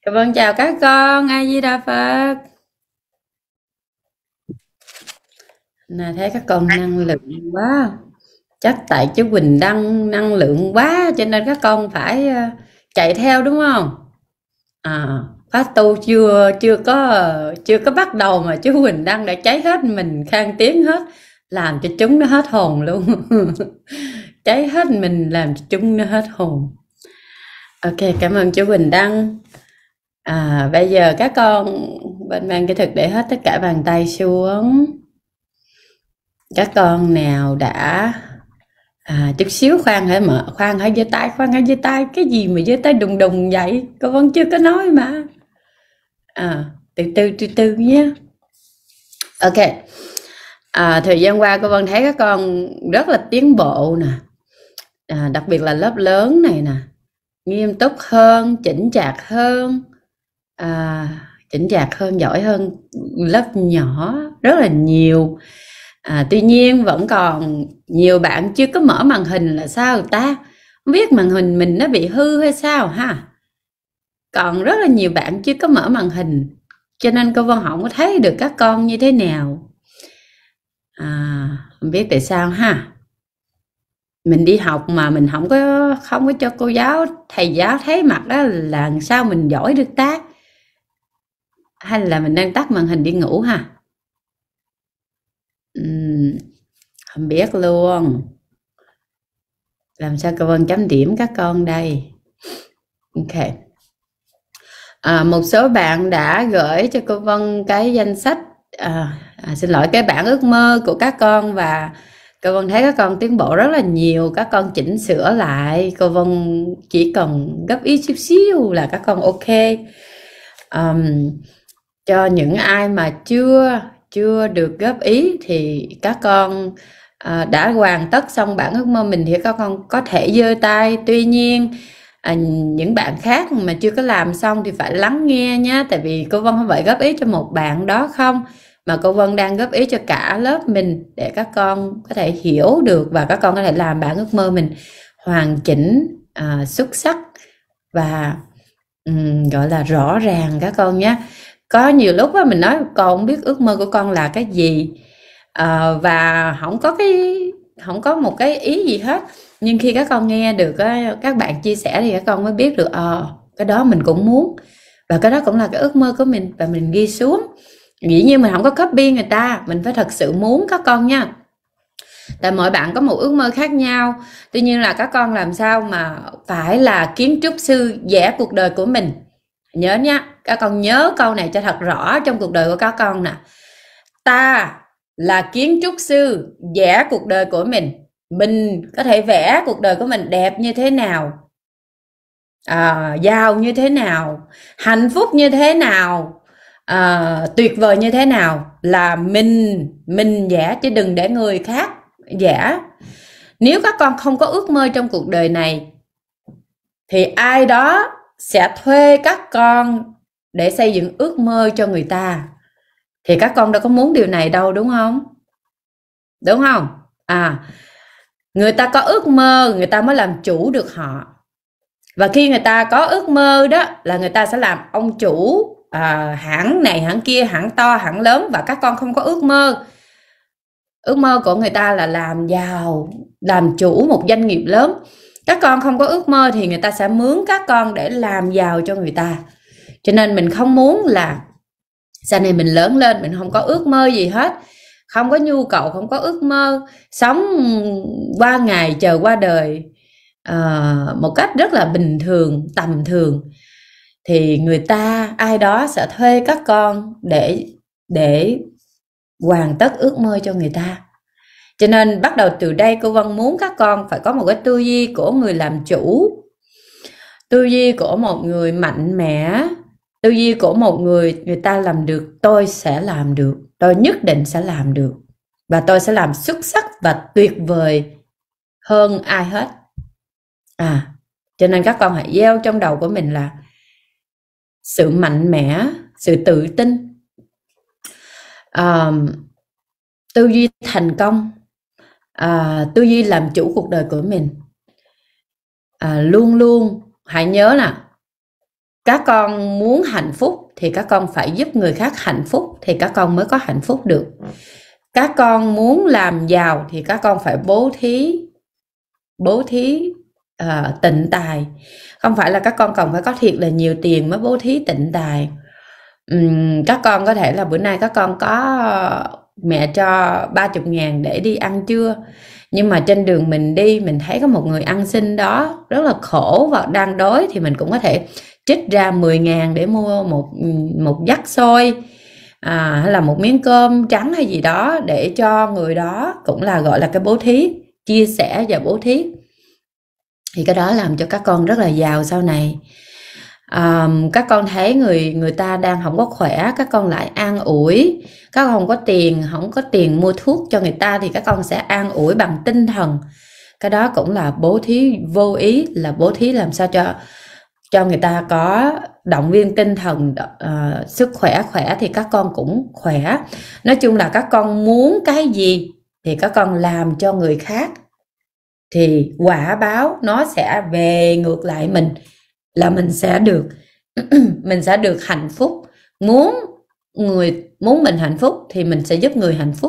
Vâng, chào các con, A Di Đà Phật. Nè, thấy các con năng lượng quá. Chắc tại chú Quỳnh đăng năng lượng quá cho nên các con phải chạy theo đúng không? À, khóa tu chưa có bắt đầu mà chú Quỳnh đăng đã cháy hết mình khang tiếng hết, làm cho chúng nó hết hồn luôn. Cháy hết mình làm cho chúng nó hết hồn. Ok, cảm ơn chú Quỳnh đăng. Bây giờ các con bên ban kỹ thuật để hết tất cả bàn tay xuống. Các con nào đã chút xíu khoan hãy giơ tay, cái gì mà giơ tay đùng đùng vậy, cô vẫn chưa có nói mà. Từ từ nhé. Ok. Thời gian qua cô Vân thấy các con rất là tiến bộ nè, đặc biệt là lớp lớn này nè, nghiêm túc hơn, chỉnh chạc hơn, giỏi hơn lớp nhỏ rất là nhiều. Tuy nhiên vẫn còn nhiều bạn chưa có mở màn hình là sao ta? Không biết màn hình mình nó bị hư hay sao ha? Còn rất là nhiều bạn chưa có mở màn hình, cho nên cô Vân không có thấy được các con như thế nào. Không biết tại sao ha? Mình đi học mà mình không có cho thầy giáo thấy mặt đó, là làm sao mình giỏi được ta? Hay là mình đang tắt màn hình đi ngủ ha? Không biết luôn. Làm sao cô Vân chấm điểm các con đây? Ok. Một số bạn đã gửi cho cô Vân cái danh sách, xin lỗi, cái bản ước mơ của các con, và cô Vân thấy các con tiến bộ rất là nhiều. Các con chỉnh sửa lại, cô Vân chỉ cần góp ý chút xíu là các con ok. Cho những ai mà chưa được góp ý thì các con đã hoàn tất xong bản ước mơ mình thì các con có thể giơ tay. Tuy nhiên những bạn khác mà chưa có làm xong thì phải lắng nghe nhé, tại vì cô Vân không phải góp ý cho một bạn đó không, mà cô Vân đang góp ý cho cả lớp mình để các con có thể hiểu được và các con có thể làm bản ước mơ mình hoàn chỉnh, xuất sắc và gọi là rõ ràng các con nhé. Có nhiều lúc đó mình nói con không biết ước mơ của con là cái gì, và không có một cái ý gì hết, nhưng khi các con nghe được các bạn chia sẻ thì các con mới biết được cái đó mình cũng muốn, và cái đó cũng là cái ước mơ của mình, và mình ghi xuống. Dĩ nhiên mình không có copy người ta, mình phải thật sự muốn các con nha. Tại mỗi bạn có một ước mơ khác nhau. Tuy nhiên là các con làm sao mà phải là kiến trúc sư vẽ cuộc đời của mình. Nhớ nha, các con nhớ câu này cho thật rõ trong cuộc đời của các con nè. Ta là kiến trúc sư vẽ cuộc đời của mình. Mình có thể vẽ cuộc đời của mình đẹp như thế nào, giàu như thế nào, hạnh phúc như thế nào, tuyệt vời như thế nào là mình vẽ, chứ đừng để người khác vẽ. Nếu các con không có ước mơ trong cuộc đời này thì ai đó sẽ thuê các con để xây dựng ước mơ cho người ta, thì các con đâu có muốn điều này đâu, đúng không? Đúng không? Người ta có ước mơ người ta mới làm chủ được họ, và khi người ta có ước mơ đó là người ta sẽ làm ông chủ hãng này hãng kia, hãng to hãng lớn. Và các con không có ước mơ của người ta là làm giàu, làm chủ một doanh nghiệp lớn. Các con không có ước mơ thì người ta sẽ mướn các con để làm giàu cho người ta. Cho nên mình không muốn là sau này mình lớn lên mình không có ước mơ gì hết, không có nhu cầu, không có ước mơ, sống qua ngày chờ qua đời một cách rất là bình thường, tầm thường, thì người ta, ai đó sẽ thuê các con để hoàn tất ước mơ cho người ta. Cho nên bắt đầu từ đây cô Vân muốn các con phải có một cái tư duy của người làm chủ, tư duy của một người mạnh mẽ, tư duy của một người ta làm được, tôi sẽ làm được, tôi nhất định sẽ làm được, và tôi sẽ làm xuất sắc và tuyệt vời hơn ai hết. Cho nên các con hãy gieo trong đầu của mình là sự mạnh mẽ, sự tự tin, tư duy thành công, tư duy làm chủ cuộc đời của mình. Luôn luôn hãy nhớ là các con muốn hạnh phúc thì các con phải giúp người khác hạnh phúc thì các con mới có hạnh phúc được. Các con muốn làm giàu thì các con phải bố thí tịnh tài. Không phải là các con cần phải có thiệt là nhiều tiền mới bố thí tịnh tài. Các con có thể là bữa nay các con có mẹ cho 30.000 để đi ăn trưa, nhưng mà trên đường mình đi mình thấy có một người ăn xin đó rất là khổ và đang đói, thì mình cũng có thể trích ra 10.000 để mua một vắt xôi hay là một miếng cơm trắng hay gì đó để cho người đó, cũng là gọi là cái bố thí, chia sẻ và bố thí. Thì cái đó làm cho các con rất là giàu sau này. Các con thấy người ta đang không có khỏe, các con lại an ủi. Các con không có tiền mua thuốc cho người ta thì các con sẽ an ủi bằng tinh thần. Cái đó cũng là bố thí vô ý, là bố thí làm sao cho người ta có động viên tinh thần, sức khỏe thì các con cũng khỏe. Nói chung là các con muốn cái gì thì các con làm cho người khác thì quả báo nó sẽ về ngược lại mình, là mình sẽ được mình sẽ được hạnh phúc. Muốn mình hạnh phúc thì mình sẽ giúp người hạnh phúc.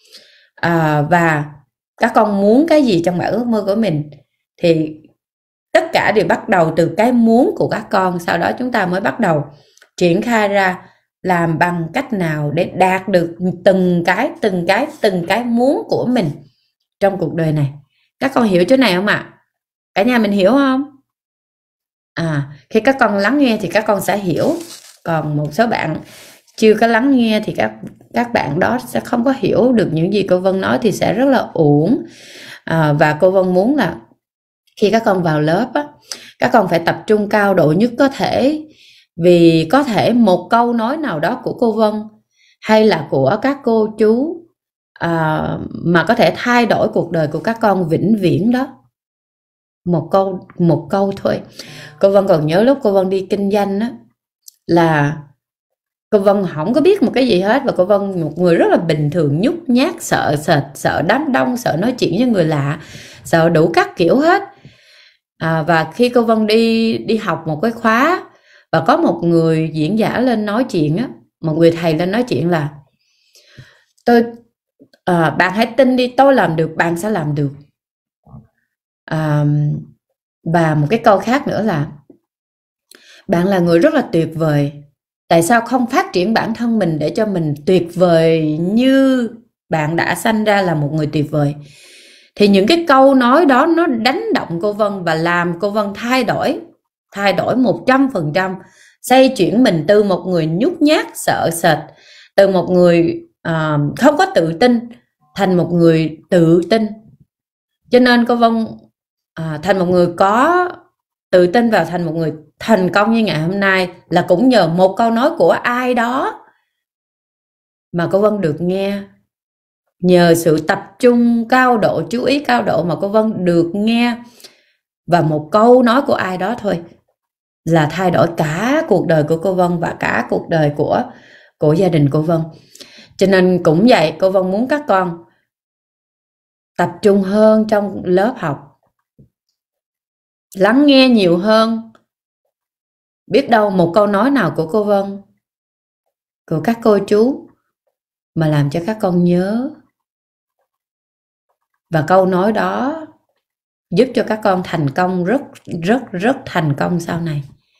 Và các con muốn cái gì trong bản ước mơ của mình thì tất cả đều bắt đầu từ cái muốn của các con. Sau đó chúng ta mới bắt đầu triển khai ra làm bằng cách nào để đạt được từng cái muốn của mình trong cuộc đời này. Các con hiểu chỗ này không ạ? Cả nhà mình hiểu không? Khi các con lắng nghe thì các con sẽ hiểu. Còn một số bạn chưa có lắng nghe thì các bạn đó sẽ không có hiểu được những gì cô Vân nói, thì sẽ rất là uổng. Và cô Vân muốn là khi các con vào lớp á, các con phải tập trung cao độ nhất có thể. Vì có thể một câu nói nào đó của cô Vân hay là của các cô chú mà có thể thay đổi cuộc đời của các con vĩnh viễn đó. Một câu thôi. Cô Vân còn nhớ lúc cô Vân đi kinh doanh á, là cô Vân không có biết một cái gì hết, và cô Vân một người rất là bình thường, nhút nhát, sợ sệt, sợ đám đông, sợ nói chuyện với người lạ, sợ đủ các kiểu hết. Và khi cô Vân đi học một cái khóa và có một người diễn giả lên nói chuyện á, một người thầy lên nói chuyện là bạn hãy tin đi, tôi làm được, bạn sẽ làm được. Và một cái câu khác nữa là bạn là người rất là tuyệt vời, tại sao không phát triển bản thân mình để cho mình tuyệt vời như bạn đã sanh ra là một người tuyệt vời. Thì những cái câu nói đó nó đánh động cô Vân và làm cô Vân thay đổi 100%, xoay chuyển mình từ một người nhút nhát, sợ sệt, từ một người không có tự tin thành một người tự tin. Cho nên cô Vân thành một người có tự tin và thành một người thành công như ngày hôm nay là cũng nhờ một câu nói của ai đó mà cô Vân được nghe. Nhờ sự tập trung cao độ, chú ý cao độ mà cô Vân được nghe, và một câu nói của ai đó thôi là thay đổi cả cuộc đời của cô Vân và cả cuộc đời của gia đình cô Vân. Cho nên cũng vậy, cô Vân muốn các con tập trung hơn trong lớp học, lắng nghe nhiều hơn. Biết đâu một câu nói nào của cô Vân, của các cô chú mà làm cho các con nhớ, và câu nói đó giúp cho các con thành công, rất thành công sau này.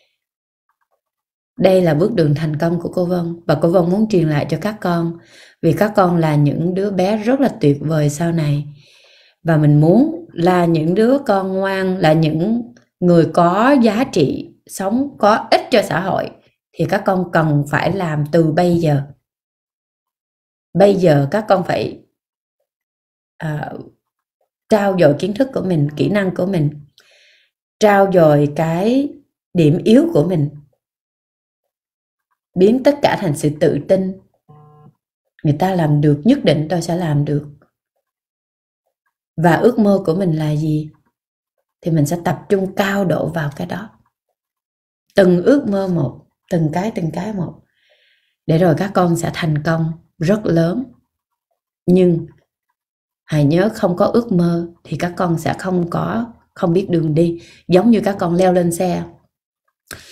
Đây là bước đường thành công của cô Vân, và cô Vân muốn truyền lại cho các con, vì các con là những đứa bé rất là tuyệt vời sau này, và mình muốn là những đứa con ngoan, là những người có giá trị, sống có ích cho xã hội, thì các con cần phải làm từ bây giờ. Bây giờ các con phải trau dồi kiến thức của mình, kỹ năng của mình, trau dồi cái điểm yếu của mình, biến tất cả thành sự tự tin. Người ta làm được, nhất định tôi sẽ làm được. Và ước mơ của mình là gì thì mình sẽ tập trung cao độ vào cái đó. Từng ước mơ một, từng cái một, để rồi các con sẽ thành công rất lớn. Nhưng hãy nhớ, không có ước mơ thì các con sẽ không biết đường đi. Giống như các con leo lên xe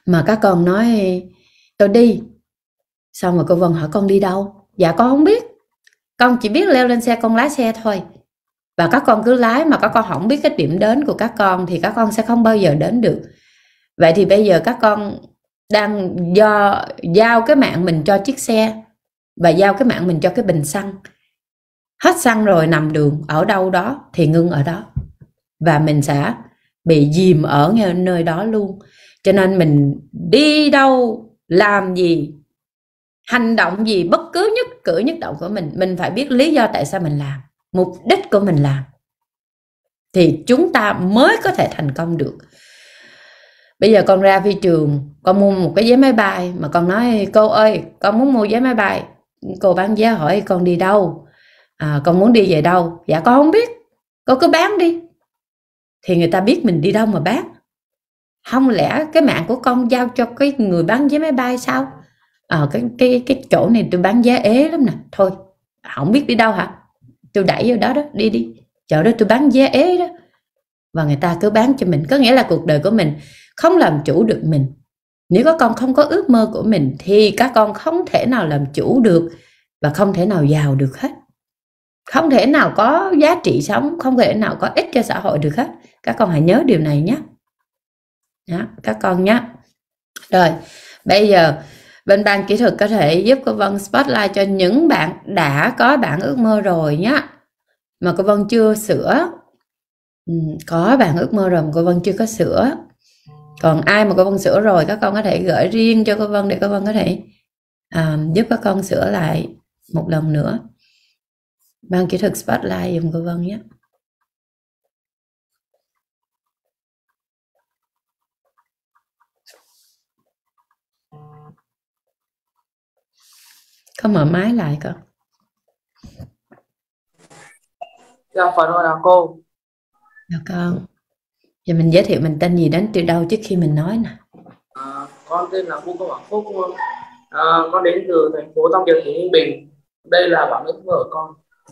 Mà các con nói tôi đi, xong rồi cô Vân hỏi con đi đâu? Dạ con không biết, con chỉ biết leo lên xe con lái xe thôi. Và các con cứ lái mà các con không biết cái điểm đến của các con thì các con sẽ không bao giờ đến được. Vậy thì bây giờ các con đang giao cái mạng mình cho chiếc xe và giao cái mạng mình cho cái bình xăng. Hết xăng rồi nằm đường ở đâu đó thì ngưng ở đó, và mình sẽ bị dìm ở nơi đó luôn. Cho nên mình đi đâu, làm gì, hành động gì, bất cứ nhất cử nhất động của mình phải biết lý do tại sao mình làm, mục đích của mình làm, thì chúng ta mới có thể thành công được. Bây giờ con ra phi trường, con mua một cái vé máy bay mà con nói cô ơi con muốn mua vé máy bay, cô bán vé hỏi con đi đâu, con muốn đi về đâu? Dạ con không biết, cô cứ bán đi. Thì người ta biết mình đi đâu mà bán. Không lẽ cái mạng của con giao cho cái người bán vé máy bay sao? Cái chỗ này tôi bán vé ế lắm nè, thôi không biết đi đâu hả, tôi đẩy vô đó đó, đi chỗ đó tôi bán vé ế đó. Và người ta cứ bán cho mình. Có nghĩa là cuộc đời của mình không làm chủ được mình. Nếu các con không có ước mơ của mình thì các con không thể nào làm chủ được và không thể nào giàu được hết, không thể nào có giá trị sống, không thể nào có ích cho xã hội được hết. Các con hãy nhớ điều này nhé. Đó, các con nhé. Rồi bây giờ bên ban kỹ thuật có thể giúp cô Vân spotlight cho những bạn đã có bản ước mơ rồi nhé, mà cô Vân chưa sửa. Có bản ước mơ rồi mà cô Vân chưa có sửa. Còn ai mà cô Vân sửa rồi các con có thể gửi riêng cho cô Vân để cô Vân có thể giúp các con sửa lại một lần nữa. Ban kỹ thuật spotlight dùm cô Vân nhé. Có mở máy lại con. Dạ phần ơn là cô. Dạ con. Giờ mình giới thiệu mình tên gì đến từ đâu trước khi mình nói nè. Con tên là Vũ Công Hoàng Phúc. Con đến từ thành phố Tam Điệp, tỉnh Ninh Bình. Đây là bản ước mơ của con.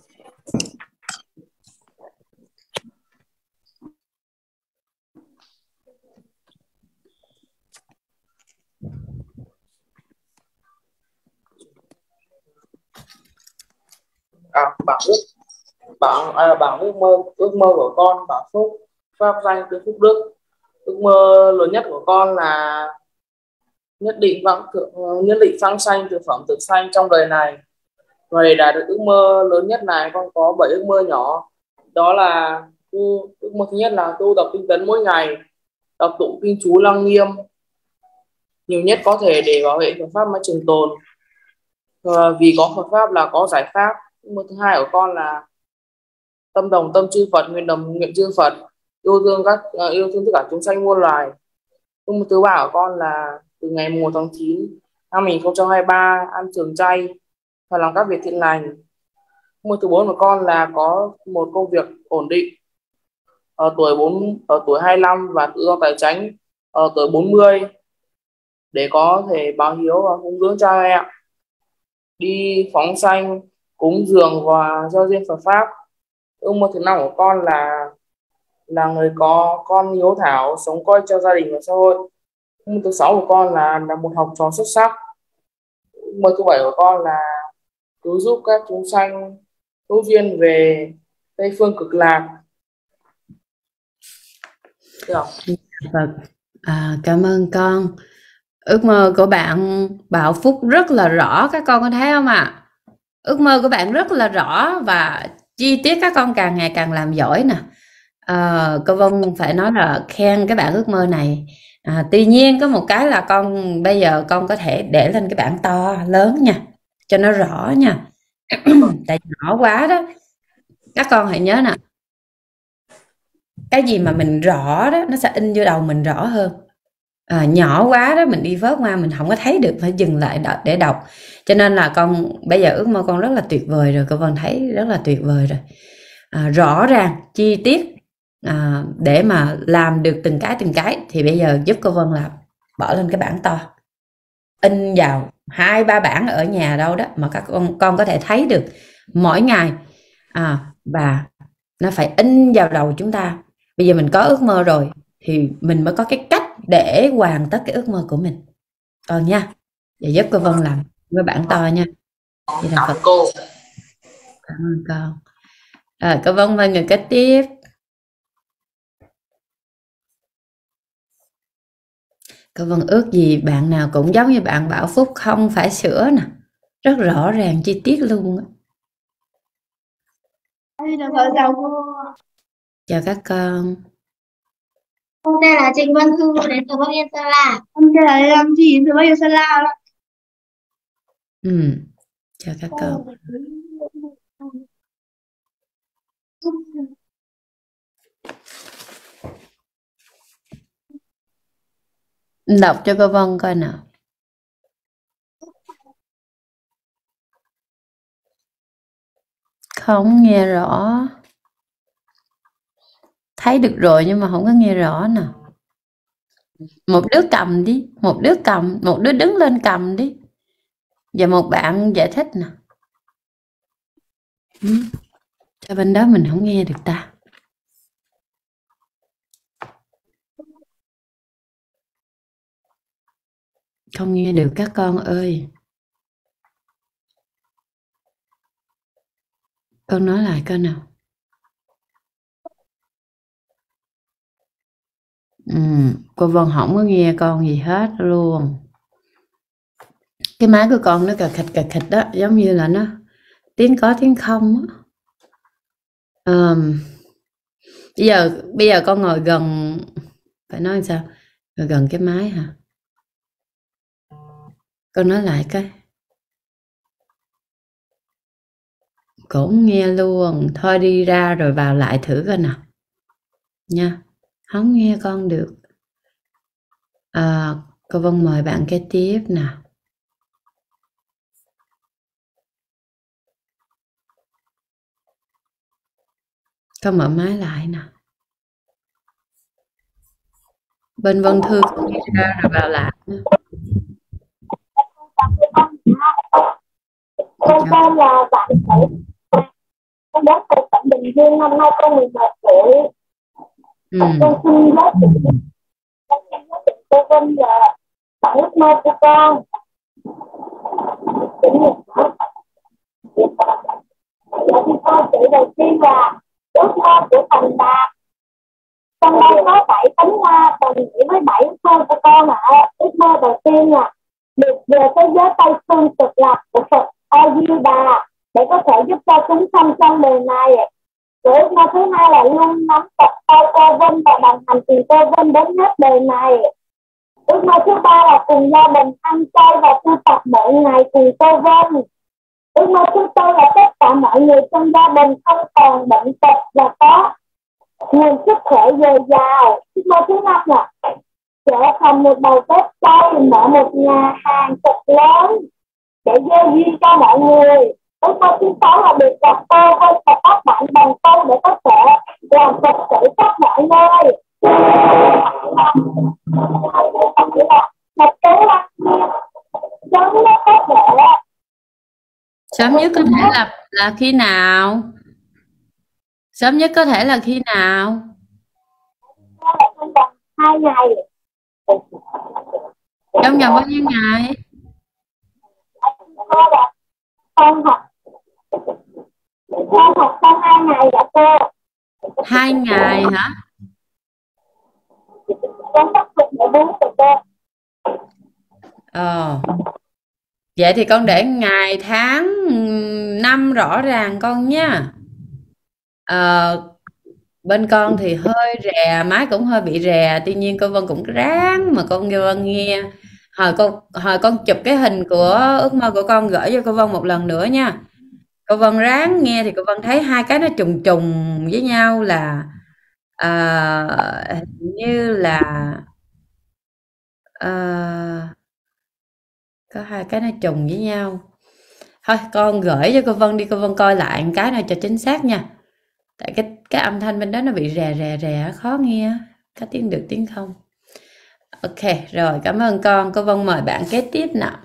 Bảng ước mơ của con Bảo Phúc, pháp danh từ Phúc Đức. Ước mơ lớn nhất của con là nhất định vãng sanh thực phẩm thực sanh trong đời này. Và để đạt được ước mơ lớn nhất này, con có 7 ước mơ nhỏ. Đó là ước mơ thứ nhất là tu tập tinh tấn mỗi ngày, đọc tụng kinh chú Lăng Nghiêm nhiều nhất có thể để bảo vệ Phật pháp mãi trường tồn. Vì có Phật pháp là có giải pháp. Ước mơ thứ hai của con là tâm đồng tâm chư Phật, nguyện đồng nguyện chư Phật, yêu thương tất cả chúng sanh muôn loài. Ước mơ thứ ba của con là từ ngày 1 tháng 9 năm 2023 ăn trường chay và làm các việc thiện lành. Ước mơ thứ 4 của con là có một công việc ổn định ở tuổi 25 và tự do tài chính ở tuổi 40 để có thể báo hiếu và cúng dường cha mẹ, đi phóng sanh, cúng dường và giao duyên Phật pháp. Ước mơ thứ 5 của con là người có con hiếu thảo, sống coi cho gia đình và xã hội. Ước mơ thứ 6 của con là một học trò xuất sắc. Ước mơ thứ 7 của con là cứu giúp các chúng sanh hữu duyên về Tây phương cực lạc. Cảm ơn con. Ước mơ của bạn Bảo Phúc rất là rõ, các con có thấy không ạ? Ước mơ của bạn rất là rõ và chi tiết, các con càng ngày càng làm giỏi nè. Cô Vân phải nói là khen cái bản ước mơ này. Tuy nhiên có một cái là con bây giờ con có thể để lên cái bảng to lớn nha, cho nó rõ nha. Tại nhỏ quá đó. Các con hãy nhớ nè, cái gì mà mình rõ đó nó sẽ in vô đầu mình rõ hơn. Nhỏ quá đó mình đi vớt qua mình không có thấy được, phải dừng lại để đọc. Cho nên là con bây giờ ước mơ con rất là tuyệt vời rồi, cô Vân thấy rất là tuyệt vời rồi. Rõ ràng chi tiết để mà làm được từng cái thì bây giờ giúp cô Vân là bỏ lên cái bảng to, in vào 2-3 bảng ở nhà đâu đó mà các con có thể thấy được mỗi ngày, và nó phải in vào đầu chúng ta. Bây giờ mình có ước mơ rồi thì mình mới có cái cách để hoàn tất cái ước mơ của mình con nha. Và giúp cô Vân làm với bạn to nha. Vậy là Cảm ơn cô. cảm ơn con. Rồi cô Vân mời người kế tiếp. Cô Vân ước gì bạn nào cũng giống như bạn Bảo Phúc, không phải sửa nè, rất rõ ràng chi tiết luôn á. Chào các con. Con tên là Trịnh Văn Thư đến từ Bắc Yên Sơn La. Con tên là Lê Lam Chi từ Bắc Yên Sơn La. Chào các con. Đọc cho cô Vân coi nào. Không nghe rõ. Thấy được rồi nhưng mà không có nghe rõ nè. Một đứa cầm đi, một đứa cầm, một đứa đứng lên cầm đi. Và một bạn giải thích nè. Sao bên đó mình không nghe được ta? Không nghe được các con ơi. Con nói lại coi nào. Cô Vân không có nghe con gì hết luôn. Cái máy của con nó cà khịch đó, giống như là nó tiếng có tiếng không á. Bây giờ con ngồi gần, phải nói sao? Ngồi gần cái máy hả? Con nói lại cái. Cũng nghe luôn. Thôi đi ra rồi vào lại thử coi nào. Nha. Không nghe con được. Cô Vân mời bạn kế tiếp nào. Con mở máy lại nè. Bên Vân Thư con đi ra rồi vào lại. Con tên là Vạn Thị. Con đến từ tỉnh Bình Dương, năm nay con 11 tuổi. Con xin giới thiệu cô Vân là bạn ước mơ của con. Con chữ đầu tiên là ước mơ của thành đạt. Trong đây có 7 tấm hoa đồng nghĩa với 7 ước mơ của con ạ. Ước mơ đầu tiên là được về thế giới Tây Phương cực lạc của Phật A Di Đà để có thể giúp cho chúng sanh trong đời này. Ước mơ thứ hai là luôn nắm chặt tay cô Vân và đồng hành cùng cô Vân đến hết đời này. Ước mơ thứ ba là cùng gia đình ăn chay và tu tập mỗi ngày cùng cô Vân. Ước mơ thứ tư là tất cả mọi người trong gia đình không còn bệnh tật và có nguồn sức khỏe dồi dào. Ước mơ thứ năm là trở thành một đầu bếp chay, mở một nhà hàng thật lớn để gieo duyên cho mọi người. Ước mơ thứ sáu là được gặp cô Vân và các bạn bằng câu để có thể làm Phật sự khắp mọi nơi. Một kế là giống nó có thể. Sớm nhất có thể là khi nào? Sớm nhất có thể là khi nào? Trong vòng 2 ngày. Trong vòng bao nhiêu ngày? Con học trong 2 ngày đã cô. 2 ngày hả? Con bắt buộc để 4 tuần cô. Vậy thì con để ngày tháng năm rõ ràng con nha. Bên con thì hơi rè, máy cũng hơi bị rè, tuy nhiên cô Vân cũng ráng mà con Vân nghe. Hồi con chụp cái hình của ước mơ của con gửi cho cô Vân một lần nữa nha. Cô Vân ráng nghe thì cô Vân thấy hai cái nó trùng trùng với nhau là hình như là có hai cái nó trùng với nhau. Thôi con gửi cho cô Vân đi, cô Vân coi lại một cái nào cho chính xác nha. Tại cái âm thanh bên đó nó bị rè khó nghe, có tiếng được tiếng không. Ok rồi, cảm ơn con. Cô Vân mời bạn kế tiếp nào.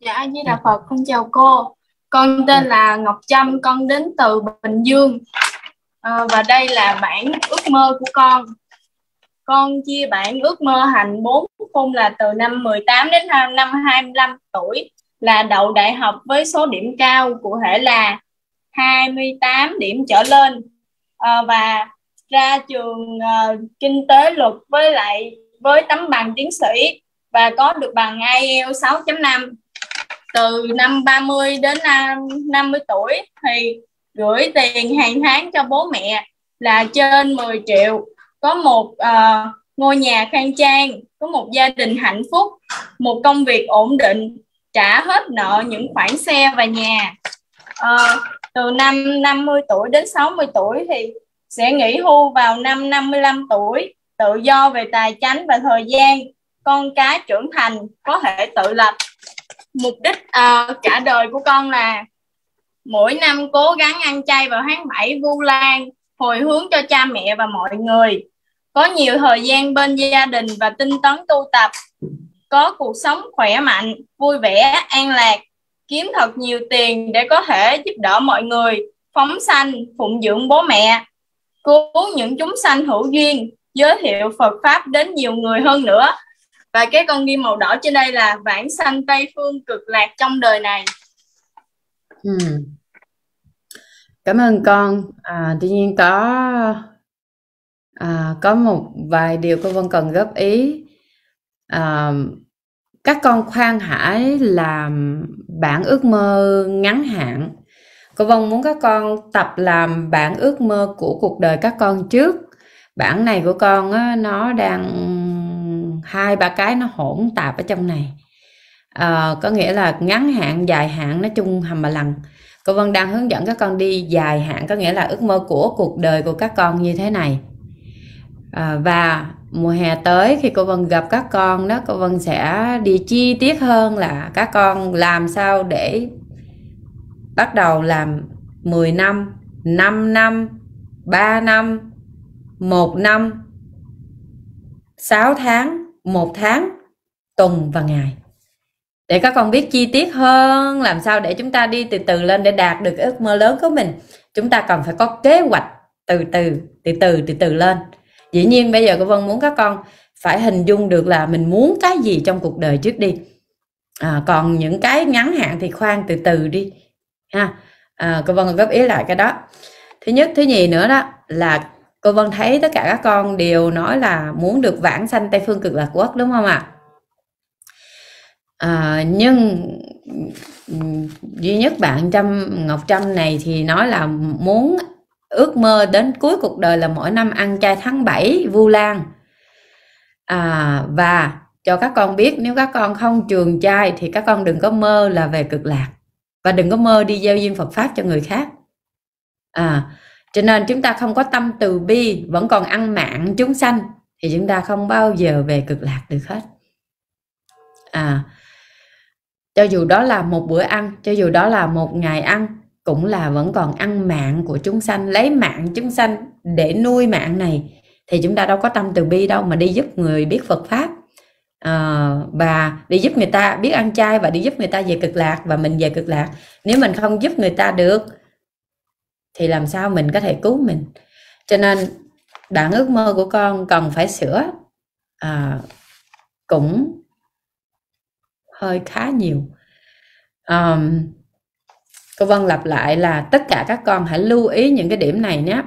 Dạ, A Di Đà Phật, con chào cô. Con tên là Ngọc Trâm, con đến từ Bình Dương. Và đây là bản ước mơ của con. Con chia bản ước mơ thành 4 khung là từ năm 18 đến năm 25 tuổi là đậu đại học với số điểm cao, cụ thể là 28 điểm trở lên, và ra trường kinh tế luật với tấm bằng tiến sĩ và có được bằng IELTS 6.5. Từ năm 30 đến 50 tuổi thì gửi tiền hàng tháng cho bố mẹ là trên 10 triệu, có một ngôi nhà khang trang, có một gia đình hạnh phúc, một công việc ổn định, trả hết nợ những khoản xe và nhà. Từ năm 50 tuổi đến 60 tuổi thì sẽ nghỉ hưu vào năm 55 tuổi, tự do về tài chính và thời gian, con cái trưởng thành, có thể tự lập. Mục đích cả đời của con là mỗi năm cố gắng ăn chay vào tháng 7 Vu Lan, hồi hướng cho cha mẹ và mọi người, có nhiều thời gian bên gia đình và tinh tấn tu tập, có cuộc sống khỏe mạnh, vui vẻ, an lạc, kiếm thật nhiều tiền để có thể giúp đỡ mọi người, phóng sanh, phụng dưỡng bố mẹ, cứu những chúng sanh hữu duyên, giới thiệu Phật Pháp đến nhiều người hơn nữa. Và cái con ghi màu đỏ trên đây là vãng sanh Tây Phương cực lạc trong đời này. Cảm ơn con. Tuy nhiên có một vài điều cô Vân cần góp ý. Các con khoan hãy làm bản ước mơ ngắn hạn. Cô Vân muốn các con tập làm bản ước mơ của cuộc đời các con trước. Bản này của con á, nó đang 2-3 cái nó hỗn tạp ở trong này. Có nghĩa là ngắn hạn, dài hạn, nói chung hầm bà lằng. Cô Vân đang hướng dẫn các con đi dài hạn, có nghĩa là ước mơ của cuộc đời của các con như thế này. Và mùa hè tới khi cô Vân gặp các con đó, cô Vân sẽ đi chi tiết hơn là các con làm sao để bắt đầu làm 10 năm, 5 năm, 3 năm, 1 năm, 6 tháng, 1 tháng, tuần và ngày. Để các con biết chi tiết hơn làm sao để chúng ta đi từ từ lên để đạt được ước mơ lớn của mình. Chúng ta cần phải có kế hoạch từ từ lên. Dĩ nhiên bây giờ cô Vân muốn các con phải hình dung được là mình muốn cái gì trong cuộc đời trước đi. Còn những cái ngắn hạn thì khoan từ từ đi ha. Cô Vân góp ý lại cái đó. Thứ nhất, thứ nhì nữa đó là cô Vân thấy tất cả các con đều nói là muốn được vãng sanh Tây Phương cực lạc quốc, đúng không ạ? Nhưng duy nhất bạn Ngọc Trâm này thì nói là muốn ước mơ đến cuối cuộc đời là mỗi năm ăn chay tháng 7 Vu Lan. Và cho các con biết, nếu các con không trường chay thì các con đừng có mơ là về cực lạc, và đừng có mơ đi gieo duyên Phật Pháp cho người khác. Cho nên chúng ta không có tâm từ bi, vẫn còn ăn mạng chúng sanh thì chúng ta không bao giờ về cực lạc được hết. Cho dù đó là một bữa ăn, cho dù đó là một ngày ăn, cũng là vẫn còn ăn mạng của chúng sanh, lấy mạng chúng sanh để nuôi mạng này, thì chúng ta đâu có tâm từ bi đâu mà đi giúp người biết Phật Pháp, và đi giúp người ta biết ăn chay, và đi giúp người ta về cực lạc, và mình về cực lạc. Nếu mình không giúp người ta được thì làm sao mình có thể cứu mình. Cho nên bản ước mơ của con cần phải sửa cũng hơi khá nhiều. Cô Vân lặp lại là tất cả các con hãy lưu ý những cái điểm này nhé.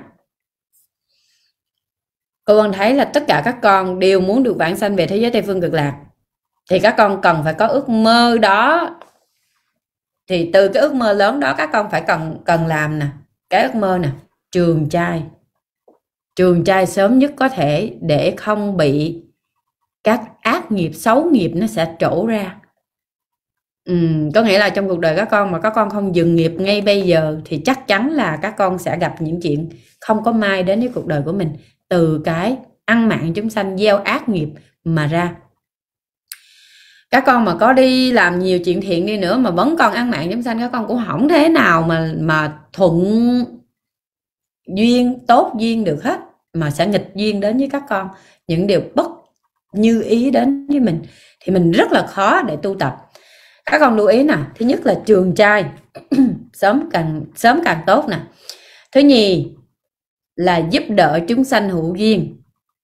Cô Vân thấy là tất cả các con đều muốn được vãng sanh về thế giới Tây Phương cực lạc, thì các con cần phải có ước mơ đó. Thì từ cái ước mơ lớn đó các con phải cần làm nè, cái ước mơ nè, trường trai sớm nhất có thể, để không bị các ác nghiệp, xấu nghiệp nó sẽ trổ ra. Có nghĩa là trong cuộc đời các con mà các con không dừng nghiệp ngay bây giờ thì chắc chắn là các con sẽ gặp những chuyện không có may đến với cuộc đời của mình, từ cái ăn mạng chúng sanh gieo ác nghiệp mà ra. Các con mà có đi làm nhiều chuyện thiện đi nữa mà vẫn còn ăn mạng chúng sanh, các con cũng không thế nào mà thuận duyên, tốt duyên được hết, mà sẽ nghịch duyên đến với các con, những điều bất như ý đến với mình, thì mình rất là khó để tu tập. Các con lưu ý nè, thứ nhất là trường trai sớm càng tốt nè. Thứ nhì là giúp đỡ chúng sanh hữu duyên.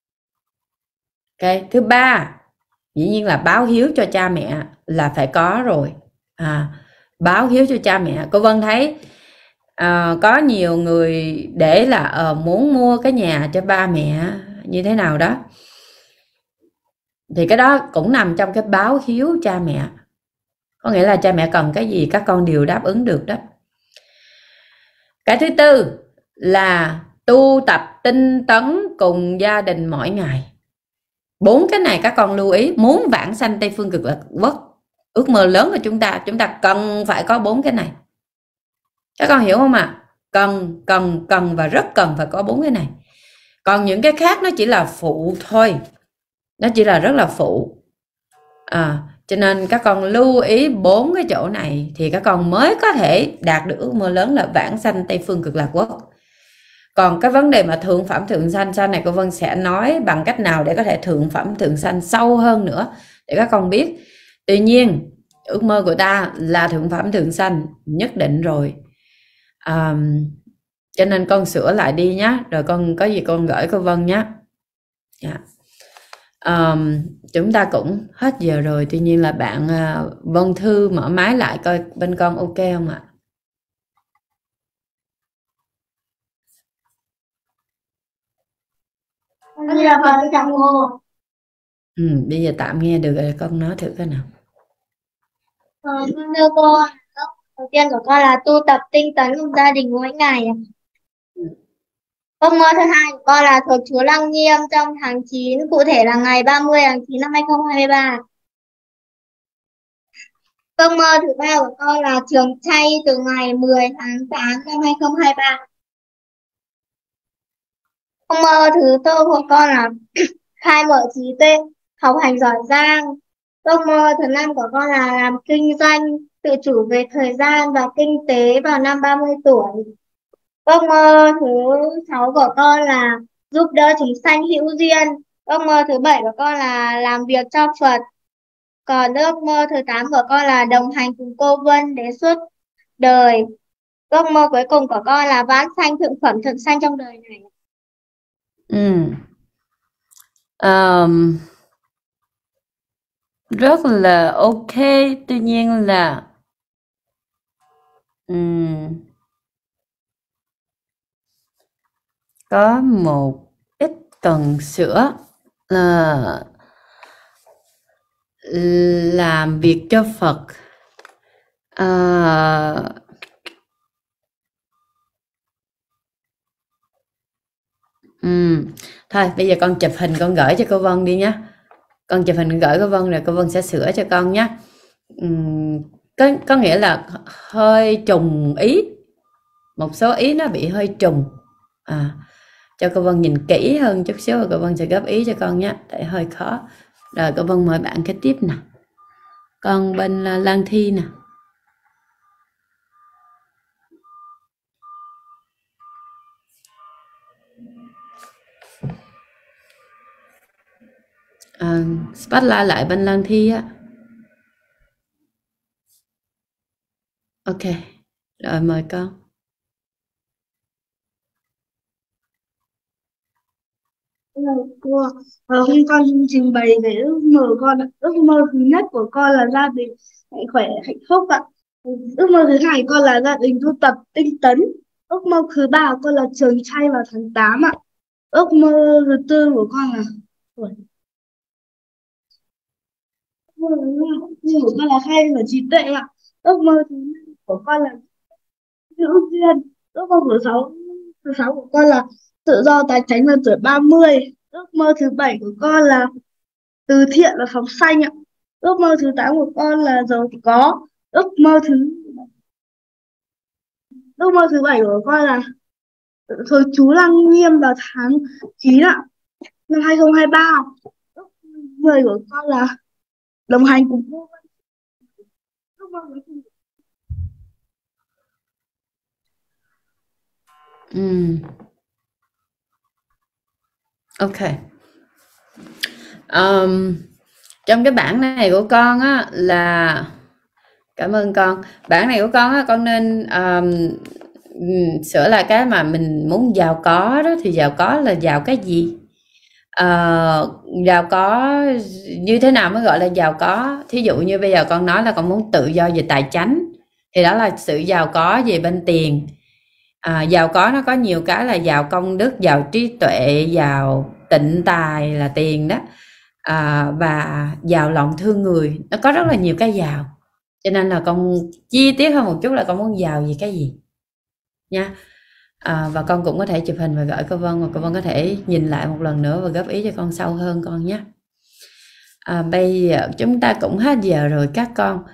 Thứ ba dĩ nhiên là báo hiếu cho cha mẹ là phải có rồi. Báo hiếu cho cha mẹ. Cô Vân thấy có nhiều người để là muốn mua cái nhà cho ba mẹ như thế nào đó, thì cái đó cũng nằm trong cái báo hiếu cha mẹ. Có nghĩa là cha mẹ cần cái gì các con đều đáp ứng được đó. Cái thứ tư là tu tập tinh tấn cùng gia đình mỗi ngày. 4 cái này các con lưu ý. Muốn vãng sanh Tây Phương Cực Lạc Quốc, ước mơ lớn của chúng ta cần phải có 4 cái này. Các con hiểu không ạ? Cần và rất cần phải có 4 cái này. Còn những cái khác nó chỉ là phụ thôi, nó chỉ là rất là phụ. Cho nên các con lưu ý 4 cái chỗ này thì các con mới có thể đạt được ước mơ lớn là vãng sanh Tây Phương Cực Lạc Quốc. Còn cái vấn đề mà thượng phẩm thượng sanh sau này cô Vân sẽ nói bằng cách nào để có thể thượng phẩm thượng sanh sâu hơn nữa để các con biết. Tuy nhiên ước mơ của ta là thượng phẩm thượng sanh nhất định rồi. Cho nên con sửa lại đi nhé, rồi con có gì con gửi cô Vân nhé. Chúng ta cũng hết giờ rồi. Tuy nhiên là bạn Vân Thư mở máy lại coi bên con ok không ạ? Bây giờ tạm nghe được rồi, con nói thử cái nào. Thưa cô, đầu tiên của con là tu tập tinh tấn cùng gia đình mỗi ngày. Ước mơ thứ hai của con là thuộc Chúa Lăng Nghiêm trong tháng 9, cụ thể là ngày 30 tháng 9 năm 2023. Ước mơ thứ ba của con là trường chay từ ngày 10 tháng 8 năm 2023. Ước mơ thứ tư của con là khai mở trí tuệ, học hành giỏi giang. Ước mơ thứ năm của con là làm kinh doanh, tự chủ về thời gian và kinh tế vào năm 30 tuổi. Ước mơ thứ 6 của con là giúp đỡ chúng sanh hữu duyên. Ước mơ thứ 7 của con là làm việc cho Phật. Còn ước mơ thứ 8 của con là đồng hành cùng cô Vân đến suốt đời. Ước mơ cuối cùng của con là vãng sanh thượng phẩm thượng sanh trong đời này. Rất là ok. Tuy nhiên là có một ít cần sửa là làm việc cho Phật. Thôi bây giờ con chụp hình con gửi cho cô Vân đi nhé. Con chụp hình gửi cô Vân rồi cô Vân sẽ sửa cho con nhé. Có nghĩa là hơi trùng ý, một số ý nó bị hơi trùng. Cho cô Vân nhìn kỹ hơn chút xíu rồi cô Vân sẽ góp ý cho con nhé, tại hơi khó. Rồi cô Vân mời bạn kế tiếp nè. Con bên Lan Thi nè. Spotlight lại bên Lan Thi á. Ok, rồi mời con. Hôm con trình bày về ước mơ của con. Ước mơ thứ nhất của con là gia đình mạnh khỏe hạnh phúc ạ. Ước mơ thứ hai của con là gia đình tu tập tinh tấn. Ước mơ thứ ba của con là trường chay vào tháng 8 ạ. Ước mơ thứ tư của con là khai mở trí tuệ ạ. Ước mơ thứ năm của con là hữu duyên. Ước mơ thứ sáu của con là tự do tài chính vào tuổi 30. Ước mơ thứ 7 của con là từ thiện và phóng sanh ạ. Ước mơ thứ 8 của con là giàu có. Ước mơ thứ 7 của con là thôi chú Lăng Nghiêm vào tháng 9 ạ, năm 2023. Ước mơ 10 của con là đồng hành cùng cô. Ước mơ cuối cùng. Ok. Trong cái bảng này của con á là Cảm ơn con. Bản này của con á, con nên sửa lại cái mà mình muốn giàu có đó. Thì giàu có là giàu cái gì? Giàu có như thế nào mới gọi là giàu có? Thí dụ như bây giờ con nói là con muốn tự do về tài chính, thì đó là sự giàu có về bên tiền. Giàu có nó có nhiều cái, là giàu công đức, giàu trí tuệ, giàu tịnh tài là tiền đó, và giàu lòng thương người. Nó có rất là nhiều cái giàu, cho nên là con chi tiết hơn một chút là con muốn giàu về cái gì nha. Và con cũng có thể chụp hình và gửi cô Vân, và cô Vân có thể nhìn lại một lần nữa và góp ý cho con sâu hơn con nhé. Bây giờ chúng ta cũng hết giờ rồi các con.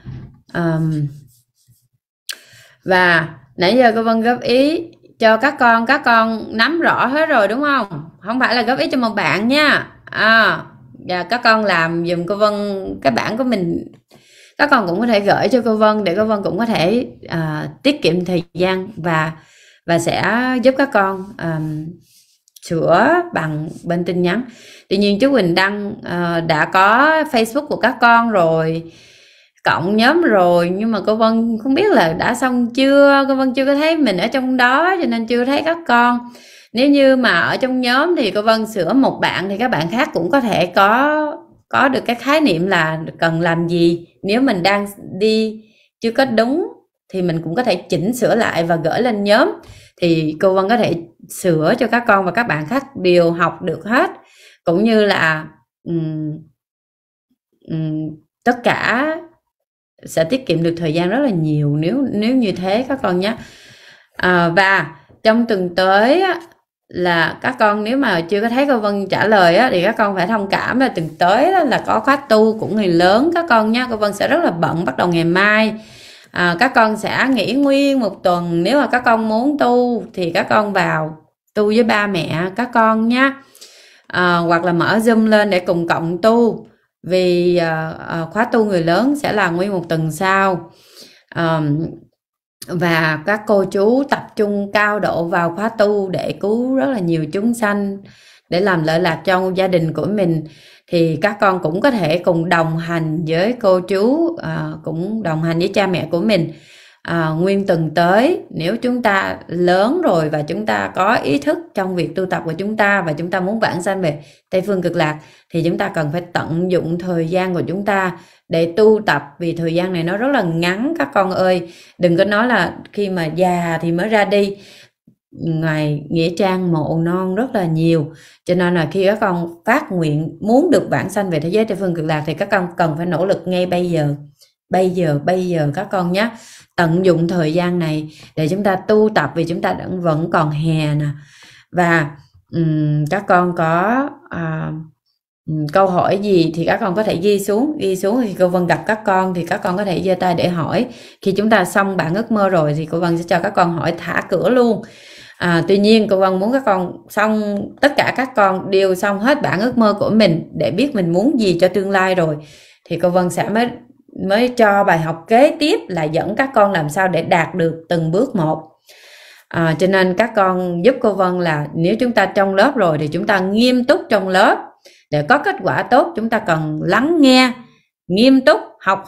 Và nãy giờ cô Vân góp ý cho các con nắm rõ hết rồi đúng không? Không phải là góp ý cho một bạn nha. Và các con làm dùm cô Vân cái bản của mình. Các con cũng có thể gửi cho cô Vân để cô Vân cũng có thể tiết kiệm thời gian và sẽ giúp các con sửa bằng bên tin nhắn. Tuy nhiên chú Quỳnh Đăng đã có Facebook của các con rồi, cộng nhóm rồi, nhưng mà cô Vân không biết là đã xong chưa. Cô Vân chưa có thấy mình ở trong đó, cho nên chưa thấy các con. Nếu như mà ở trong nhóm thì cô Vân sửa một bạn thì các bạn khác cũng có thể có được cái khái niệm là cần làm gì. Nếu mình đang đi chưa có đúng thì mình cũng có thể chỉnh sửa lại và gửi lên nhóm, thì cô Vân có thể sửa cho các con và các bạn khác đều học được hết, cũng như là tất cả sẽ tiết kiệm được thời gian rất là nhiều nếu như thế các con nhé. Và trong tuần tới là các con nếu mà chưa có thấy cô Vân trả lời thì các con phải thông cảm, là tuần tới là có khóa tu của người lớn các con nha. Cô Vân sẽ rất là bận bắt đầu ngày mai. Các con sẽ nghỉ nguyên một tuần. Nếu mà các con muốn tu thì các con vào tu với ba mẹ các con nhé, hoặc là mở Zoom lên để cùng cộng tu. Vì khóa tu người lớn sẽ là nguyên một tuần sau, và các cô chú tập trung cao độ vào khóa tu để cứu rất là nhiều chúng sanh, để làm lợi lạc cho gia đình của mình. Thì các con cũng có thể cùng đồng hành với cô chú, cũng đồng hành với cha mẹ của mình nguyên tuần tới. Nếu chúng ta lớn rồi và chúng ta có ý thức trong việc tu tập của chúng ta, và chúng ta muốn vãng sanh về Tây Phương Cực Lạc, thì chúng ta cần phải tận dụng thời gian của chúng ta để tu tập. Vì thời gian này nó rất là ngắn các con ơi. Đừng có nói là khi mà già thì mới ra đi. Ngoài nghĩa trang mộ non rất là nhiều, cho nên là khi các con phát nguyện muốn được vãng sanh về thế giới Tây Phương Cực Lạc thì các con cần phải nỗ lực ngay bây giờ các con nhé. Tận dụng thời gian này để chúng ta tu tập, vì chúng ta vẫn còn hè nè. Và các con có câu hỏi gì thì các con có thể ghi xuống. Khi cô Vân gặp các con thì các con có thể giơ tay để hỏi. Khi chúng ta xong bản ước mơ rồi thì cô Vân sẽ cho các con hỏi thả cửa luôn. Tuy nhiên cô Vân muốn các con xong, tất cả các con đều xong hết bản ước mơ của mình để biết mình muốn gì cho tương lai rồi, thì cô Vân sẽ mới cho bài học kế tiếp là dẫn các con làm sao để đạt được từng bước một. Cho nên các con giúp cô Vân là nếu chúng ta trong lớp rồi thì chúng ta nghiêm túc trong lớp. Để có kết quả tốt chúng ta cần lắng nghe, nghiêm túc, học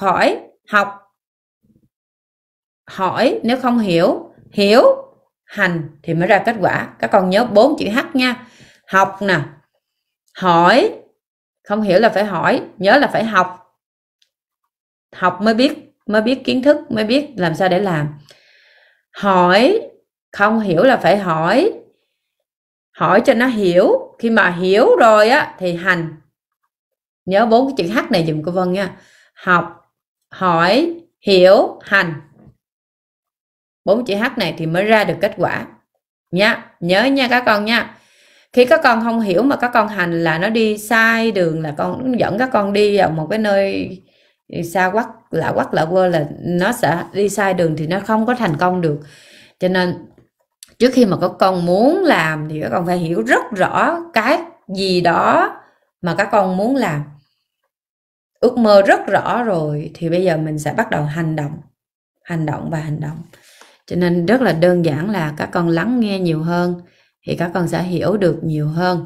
hỏi, nếu không hiểu, hành thì mới ra kết quả. Các con nhớ 4 chữ H nha. Học nè, hỏi, không hiểu là phải hỏi, nhớ là phải học mới biết kiến thức, mới biết làm sao để làm. Hỏi, không hiểu là phải hỏi cho nó hiểu. Khi mà hiểu rồi thì hành. Nhớ 4 chữ H này dùm cô Vân nha. Học, hỏi, hiểu, hành. 4 chữ H này thì mới ra được kết quả nha. Nhớ nha các con nha. Khi các con không hiểu mà các con hành là nó đi sai đường, là con dẫn các con đi vào một cái nơi xa quắc lạ quơ, là nó sẽ đi sai đường thì nó không có thành công được. Cho nên trước khi mà các con muốn làm thì các con phải hiểu rất rõ cái gì đó mà các con muốn làm. Ước mơ rất rõ rồi thì bây giờ mình sẽ bắt đầu hành động. Cho nên rất là đơn giản là các con lắng nghe nhiều hơn thì các con sẽ hiểu được nhiều hơn.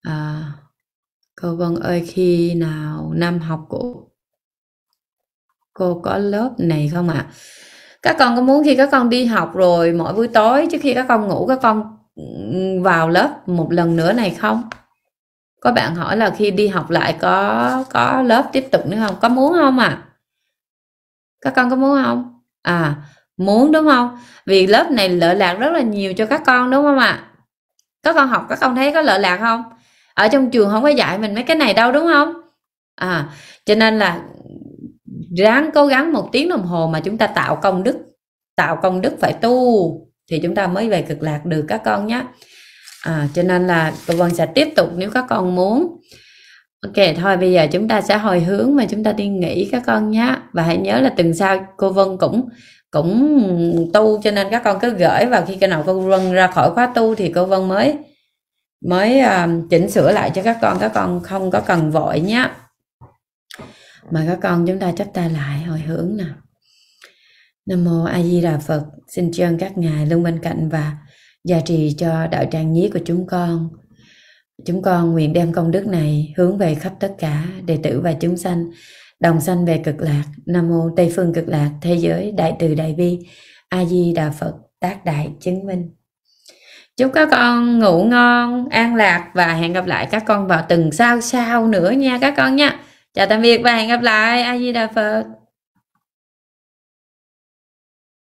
Cô Vân ơi, khi nào năm học của cô có lớp này không ạ? Các con có muốn khi các con đi học rồi mỗi buổi tối trước khi các con ngủ các con vào lớp một lần nữa này không? Có bạn hỏi là khi đi học lại có lớp tiếp tục nữa không? Có muốn không ạ? Các con có muốn không? Muốn đúng không? Vì lớp này lợi lạc rất là nhiều cho các con đúng không ạ? Các con học các con thấy có lợi lạc không? Ở trong trường không có dạy mình mấy cái này đâu đúng không? Cho nên là ráng cố gắng 1 tiếng đồng hồ mà chúng ta tạo công đức phải tu thì chúng ta mới về cực lạc được các con nhé. Cho nên là cô Vân sẽ tiếp tục nếu các con muốn. Ok, thôi bây giờ chúng ta sẽ hồi hướng mà chúng ta đi nghỉ các con nhé. Và hãy nhớ là tuần sau cô Vân cũng tu, cho nên các con cứ gửi vào khi nào cô Vân ra khỏi khóa tu thì cô Vân mới chỉnh sửa lại cho các con không có cần vội nhé. Mời các con chúng ta chắp tay lại hồi hướng nào. Nam mô A Di Đà Phật. Xin tri ân các ngài luôn bên cạnh và gia trì cho đạo tràng nhí của chúng con. Chúng con nguyện đem công đức này hướng về khắp tất cả đệ tử và chúng sanh, đồng sanh về cực lạc. Nam mô Tây phương cực lạc, thế giới đại từ đại bi. A Di Đà Phật, tác đại chứng minh. Chúc các con ngủ ngon, an lạc và hẹn gặp lại các con vào tuần sau nữa nha các con nha. Chào tạm biệt và hẹn gặp lại. A Di Đà Phật.